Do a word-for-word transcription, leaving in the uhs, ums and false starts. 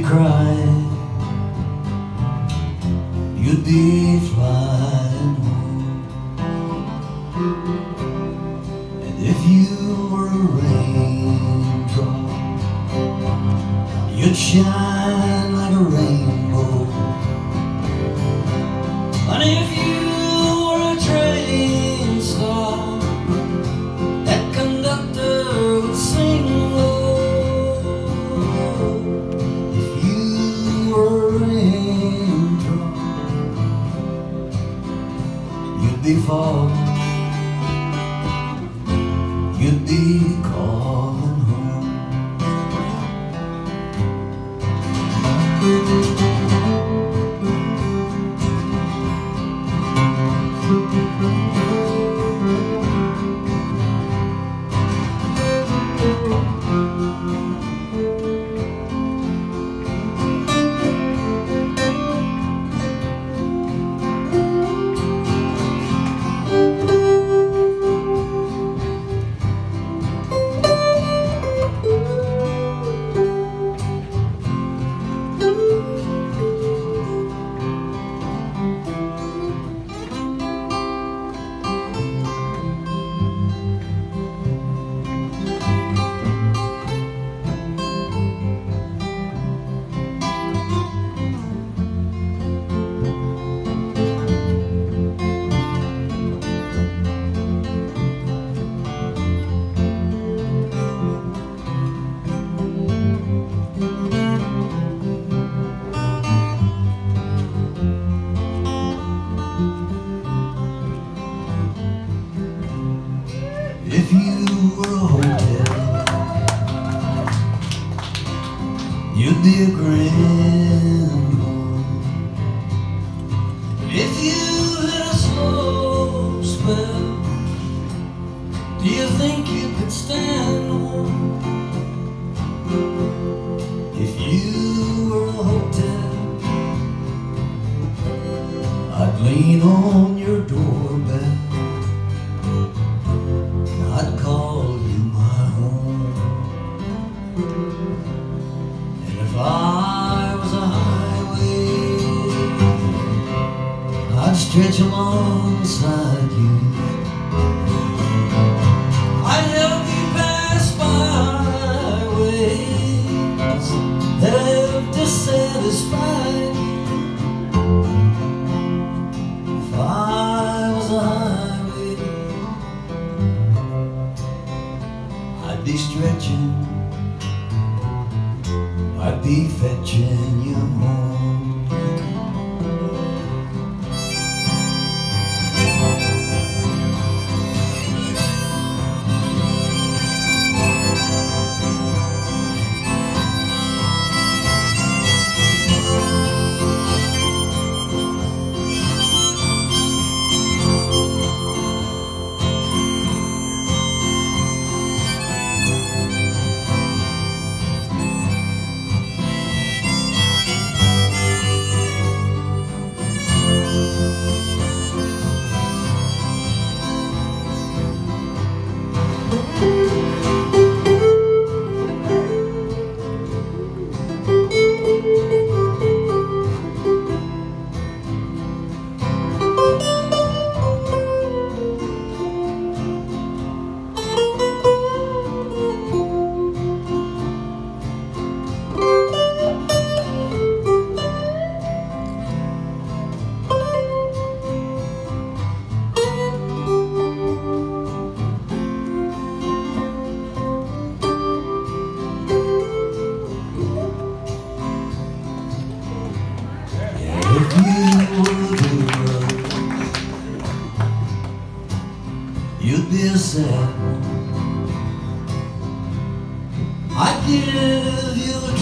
cry, you'd be flying home. And if you were a raindrop, you'd shine like a rainbow. And if you were a train stop, that conductor would sing low. If you were a raindrop, you'd be falling, you'd be calling home. If you were a hotel, you'd be a grand one. If you had a slow spell, do you think you could stand one? If you were a hotel, I'd lean on your doorbell, I'd call you my home. And if I was a highway, I'd stretch alongside you. I'd help you pass byways that have dissatisfied you. If I was a highway, I'd be stretching, I'd be fetching you home. If you were the road, you'd be a sad one. I'd give you the